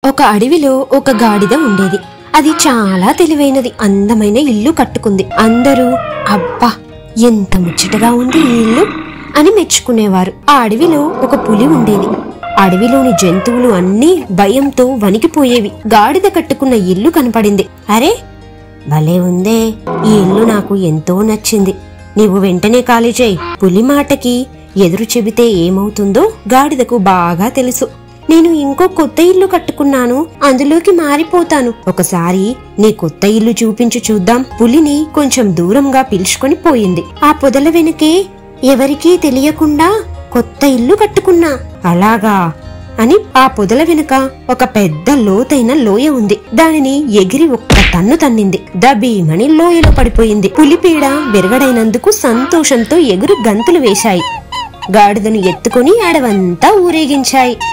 ఒక అడవిలో ఒక గాడిద ఉండేది. అది చాలా తెలివైనది. అందమైన ఇల్లు కట్టుకుంది. అందరూ అబ్బా ఎంత ముచ్చటగా ఉంది ఈ ఇల్లు అని మెచ్చుకునేవారు. ఆ అడవిలో ఒక పులి ఉండేది. అడవిలోని జంతువులు అన్నీ భయంతో వణికిపోయేవి. గాడిద కట్టుకున్న ఇల్లు కనపడింది. అరే భలే ఉందే, ఈ ఇల్లు నాకు ఎంతో నచ్చింది. నీవు వెంటనే ఖాళీ చేయి. పులి మాటకి ఎదురు చెబితే ఏమవుతుందో గాడిదకు బాగా తెలుసు. నేను ఇంకో కొత్త ఇల్లు కట్టుకున్నాను, అందులోకి మారిపోతాను. ఒకసారి నీ కొత్త ఇల్లు చూపించు చూద్దాం. పులిని కొంచెం దూరంగా పిలుచుకొని పోయింది. ఆ పొదల వెనుకే ఎవరికీ తెలియకుండా కొత్త ఇల్లు కట్టుకున్నా. అలాగా అని ఆ పొదల వెనుక ఒక పెద్ద లోతైన లోయ ఉంది. దానిని ఎగిరి ఒక్క తన్ను తన్నింది. దబీమని లోయలో పడిపోయింది. పులిపీడ విరగడైనందుకు సంతోషంతో ఎగురు గంతులు వేశాయి. గాడిదను ఎత్తుకుని అడవంతా ఊరేగించాయి.